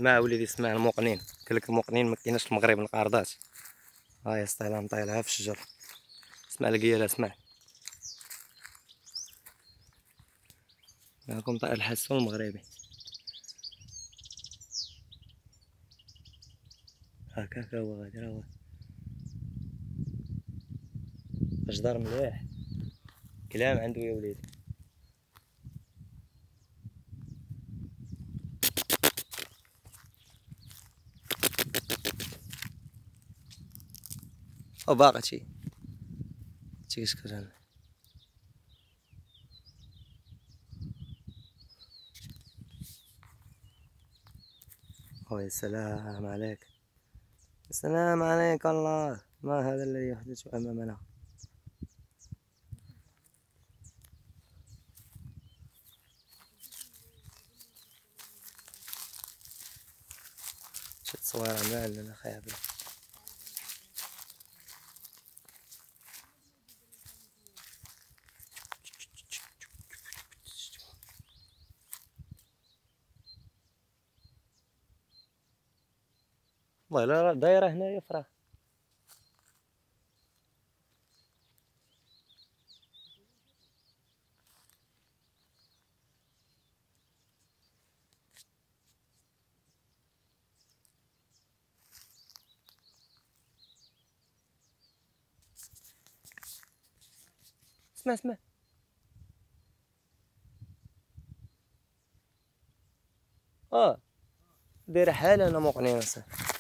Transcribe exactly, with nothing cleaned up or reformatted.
اسمع وليدي اسمع الموقنين، قال لك الموقنين ما كايناش في المغرب القاردات. ها هي سطيله مطيلها في الشجر. اسمع القياله اسمع. معكم طائر الحسون المغربي. هاكا هاكا هو غادي راه هو. اجدار مليح. كلام عنده يا وليدي. او باقي شي شي كيسكر انا. او يا سلام عليك. السلام عليك الله. ما هذا الذي يحدث امامنا؟ شت صويره معلنا خايبه. والله لا دايره هنايا فراه. اسمع اسمع. اه دايره حاله انا موقنين.